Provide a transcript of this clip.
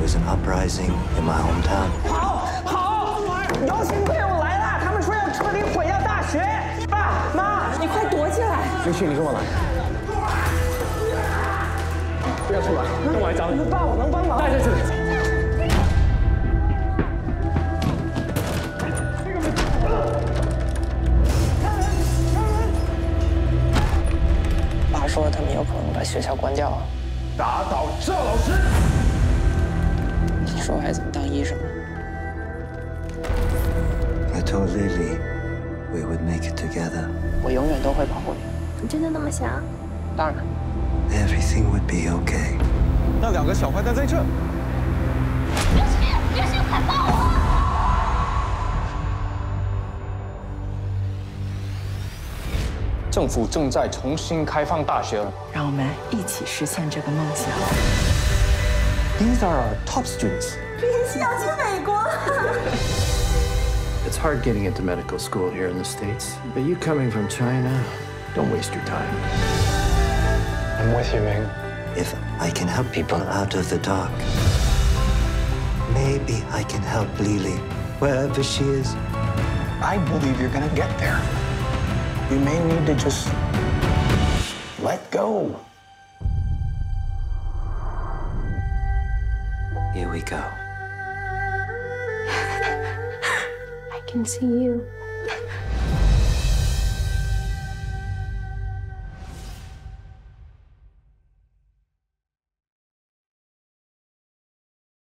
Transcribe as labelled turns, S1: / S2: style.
S1: was an uprising in my hometown.
S2: 好，邀请队伍来了，他们说要撤离火药大学。爸妈，你快躲起来！
S3: 林旭，你跟我来。不要出来，跟我来找你。
S2: 爸，我能帮忙。
S3: 待在这里。
S2: 爸说他们有可能把学校关掉了。
S3: 打倒赵老师。
S2: 你说我还怎么当医生？
S1: I told Lily we would make it together.
S2: 我永远都会保护你。
S4: 你真的那么想？
S2: 当然。
S1: Everything would be okay.
S3: 那2个小坏蛋在这。
S4: 别想砍爆我！
S3: 政府正在重新开放大学了。
S5: 让我们一起实现这个梦想。
S3: These are our top students.
S4: 林夕要去美国。
S6: It's hard getting into medical school here in the States, but you coming from China, don't waste your time.
S3: I'm with you, Ming.
S1: If I can help people out of the dark, maybe I can help Lily wherever she is.
S3: I believe you're gonna get there. You may need to just let go.
S1: Here we go.
S4: I can see you.